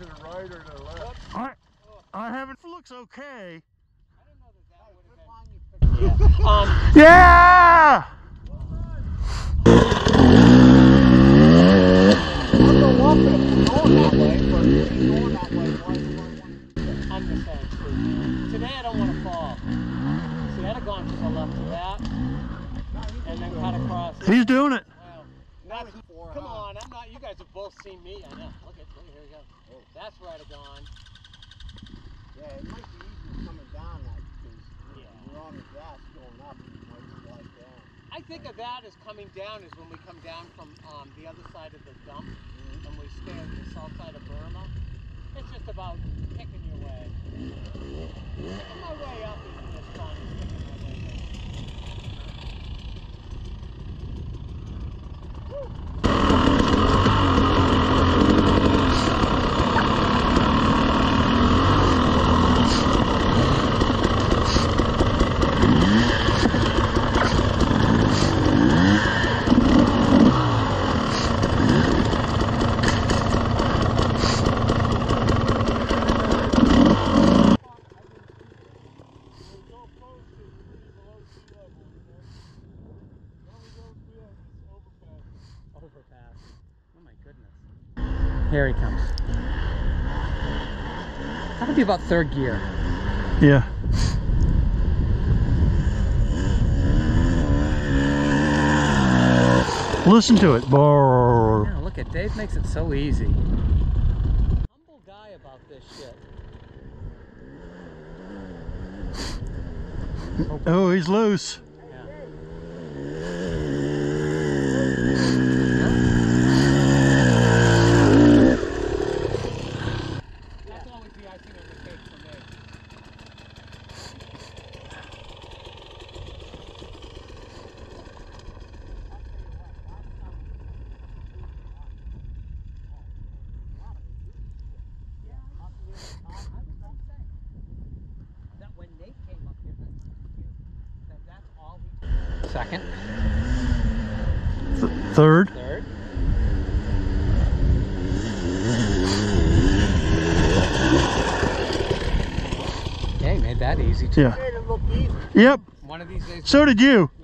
to the right or to the left? I haven't. It looks okay. Yeah! I'm the same too. Today I don't want to fall. See, I'd have gone to the left of that and then cut across. He's doing it. Well, come on, I'm not. You guys have both seen me. I know. Look at here we go. Oh, that's where I'd have gone. Yeah, it might be easier coming down that because you're on the gas going up and you might slide down. I think of that as coming down is when we come down from the other side of the dump and we stay on the south side of Burma. It's just about picking your way. Picking my way up isn't as fun as picking my way down. Overpass. Oh my goodness. Here he comes. That'll be about third gear. Yeah. Listen to it. Brrr. Yeah, look at Dave makes it so easy. Humble guy about this shit. Oh, he's loose. That's always the icing on the cake for me. That when Nate came up here, that's all we. Second. Third. Third. Okay, made that easy too. Yeah. Made it look easy. Yep. One of these days. So did you.